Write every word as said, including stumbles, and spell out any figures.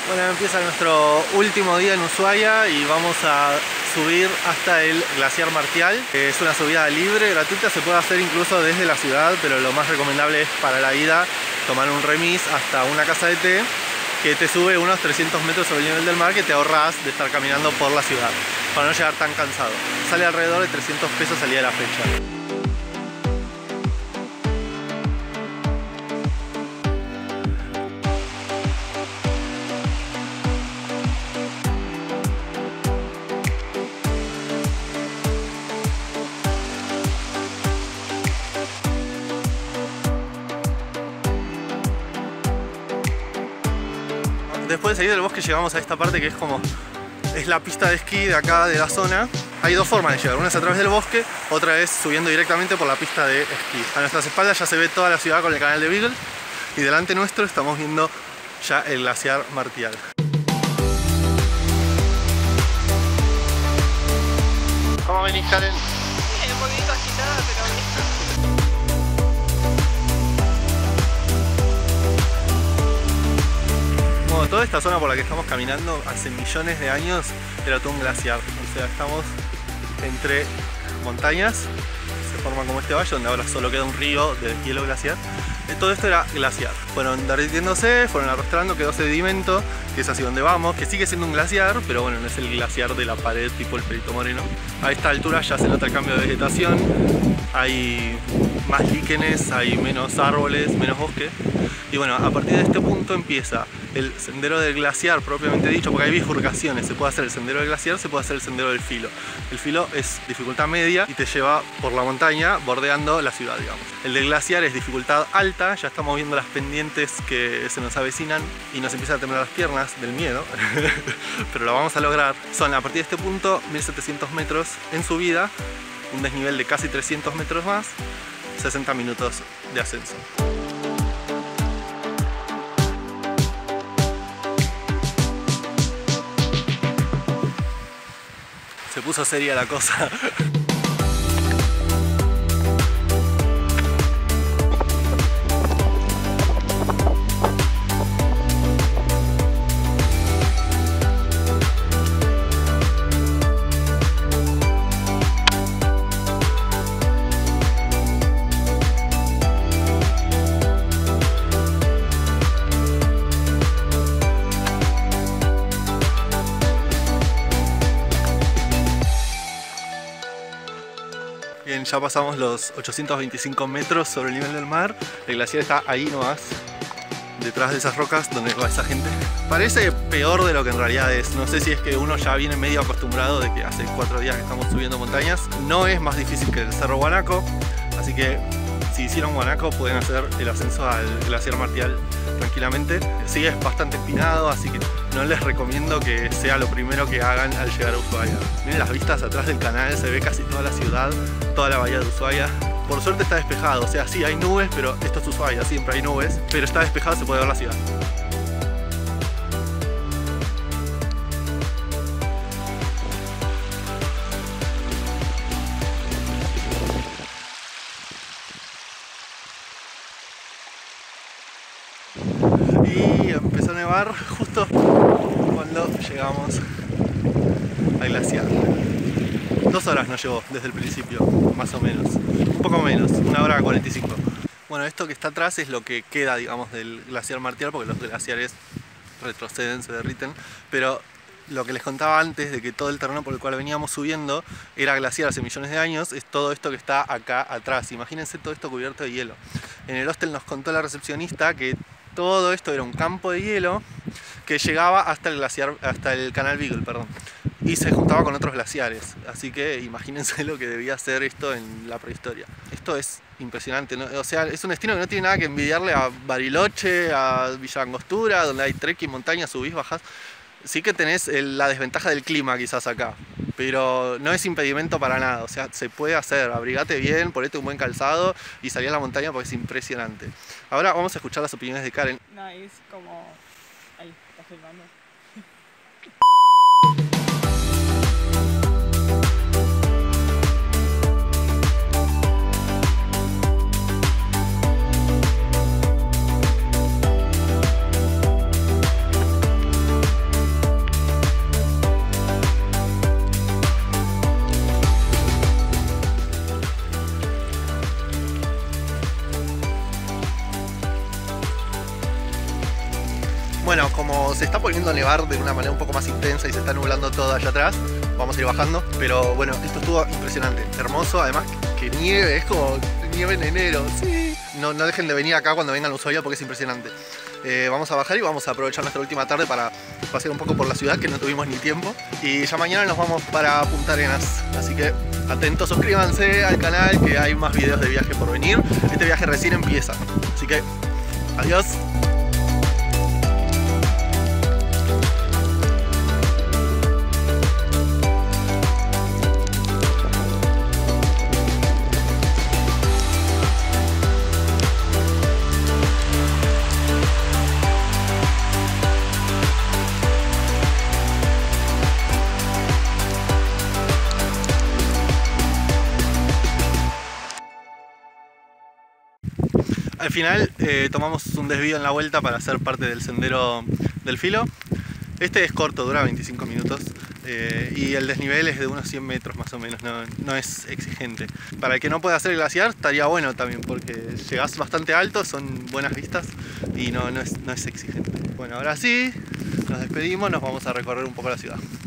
Bueno, empieza nuestro último día en Ushuaia y vamos a subir hasta el glaciar Martial. Es una subida libre, gratuita, se puede hacer incluso desde la ciudad, pero lo más recomendable es para la ida tomar un remis hasta una casa de té que te sube unos trescientos metros sobre el nivel del mar, que te ahorras de estar caminando por la ciudad para no llegar tan cansado. Sale alrededor de trescientos pesos al día de la fecha. Después de salir del bosque llegamos a esta parte que es como es la pista de esquí de acá de la zona. Hay dos formas de llegar, una es a través del bosque, otra es subiendo directamente por la pista de esquí. A nuestras espaldas ya se ve toda la ciudad con el canal de Beagle y delante nuestro estamos viendo ya el glaciar Martial. ¿Cómo venís, Karen? Sí, un poquito agitada, pero bien. Bueno, toda esta zona por la que estamos caminando hace millones de años era todo un glaciar. O sea, estamos entre montañas, se forma como este valle donde ahora solo queda un río de hielo glaciar. Todo esto era glaciar. Fueron derritiéndose, fueron arrastrando, quedó sedimento, que es hacia donde vamos, que sigue siendo un glaciar, pero bueno, no es el glaciar de la pared tipo el Perito Moreno. A esta altura ya se nota el cambio de vegetación, hay más líquenes, hay menos árboles, menos bosque. Y bueno, a partir de este punto empieza el sendero del glaciar propiamente dicho, porque hay bifurcaciones. Se puede hacer el sendero del glaciar, se puede hacer el sendero del filo. El filo es dificultad media y te lleva por la montaña bordeando la ciudad, digamos. El del glaciar es dificultad alta, ya estamos viendo las pendientes que se nos avecinan y nos empiezan a temblar las piernas del miedo, pero lo vamos a lograr. Son a partir de este punto mil setecientos metros en subida, un desnivel de casi trescientos metros más, sesenta minutos de ascenso. Se puso seria la cosa. Bien, ya pasamos los ochocientos veinticinco metros sobre el nivel del mar. El glaciar está ahí nomás, detrás de esas rocas donde va esa gente. Parece peor de lo que en realidad es. No sé si es que uno ya viene medio acostumbrado de que hace cuatro días que estamos subiendo montañas. No es más difícil que el Cerro Guanaco, así que si hicieron Guanaco pueden hacer el ascenso al glaciar Martial tranquilamente. Sí, es bastante empinado, así que no les recomiendo que sea lo primero que hagan al llegar a Ushuaia. Miren las vistas atrás del canal, se ve casi toda la ciudad, toda la bahía de Ushuaia. Por suerte está despejado, o sea, sí hay nubes, pero esto es Ushuaia, siempre hay nubes, pero está despejado, se puede ver la ciudad. Y empezó a nevar justo cuando llegamos al glaciar. Dos horas nos llevó desde el principio, más o menos. Un poco menos, una hora cuarenta y cinco. Bueno, esto que está atrás es lo que queda, digamos, del glaciar Martial, porque los glaciares retroceden, se derriten. Pero lo que les contaba antes de que todo el terreno por el cual veníamos subiendo era glaciar hace millones de años, es todo esto que está acá atrás. Imagínense todo esto cubierto de hielo. En el hostel nos contó la recepcionista que todo esto era un campo de hielo que llegaba hasta el glaciar, hasta el canal Beagle, perdón, y se juntaba con otros glaciares. Así que imagínense lo que debía ser esto en la prehistoria. Esto es impresionante, ¿no? O sea, es un destino que no tiene nada que envidiarle a Bariloche, a Villa Angostura, donde hay trekking, montañas, subís, bajás. Sí que tenés el, la desventaja del clima quizás acá, pero no es impedimento para nada. O sea, se puede hacer. Abrigate bien, ponete un buen calzado y salí a la montaña porque es impresionante. Ahora vamos a escuchar las opiniones de Karen. No, es como... Ahí, está filmando. como se está poniendo a nevar de una manera un poco más intensa y se está nublando todo allá atrás, vamos a ir bajando. Pero bueno, esto estuvo impresionante, hermoso. Además que nieve, es como nieve en enero. Sí. No, no dejen de venir acá cuando vengan a Ushuaia porque es impresionante. Eh, vamos a bajar y vamos a aprovechar nuestra última tarde para pasear un poco por la ciudad, que no tuvimos ni tiempo. Y ya mañana nos vamos para Punta Arenas. Así que atentos, suscríbanse al canal que hay más videos de viaje por venir. Este viaje recién empieza. Así que, adiós. Al final eh, tomamos un desvío en la vuelta para hacer parte del sendero del Filo. Este es corto, dura veinticinco minutos eh, y el desnivel es de unos cien metros más o menos, no, no es exigente. Para el que no pueda hacer el glaciar estaría bueno también porque llegás bastante alto, son buenas vistas y no, no, es, no es exigente. Bueno, ahora sí, nos despedimos, nos vamos a recorrer un poco la ciudad.